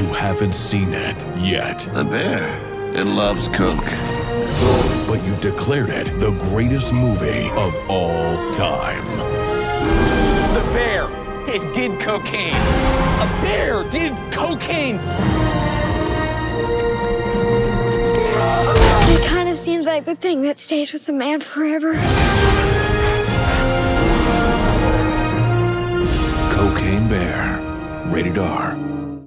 haven't seen it yet. The bear, it loves Coke. But you've declared it the greatest movie of all time. The bear, it did cocaine. A bear did cocaine. It kind of seems like the thing that stays with a man forever. Cocaine Bear. Rated R.